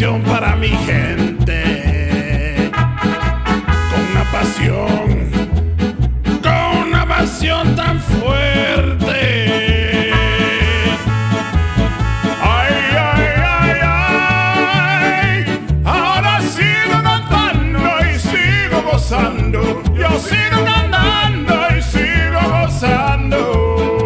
canción para mi gente, con una pasión tan fuerte. Ay, ay, ay, ay, ahora sigo cantando y sigo gozando, yo sigo cantando y sigo gozando.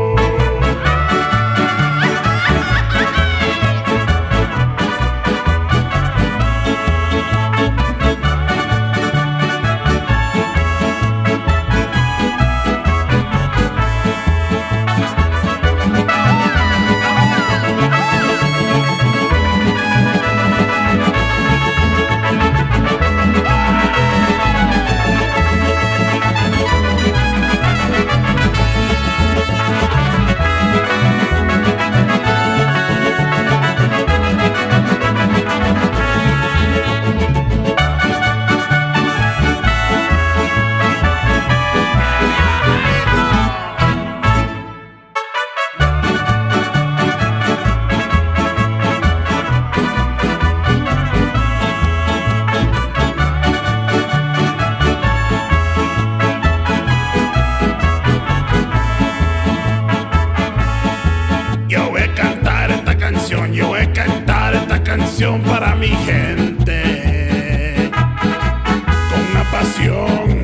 Yo voy a cantar esta canción para mi gente, con una pasión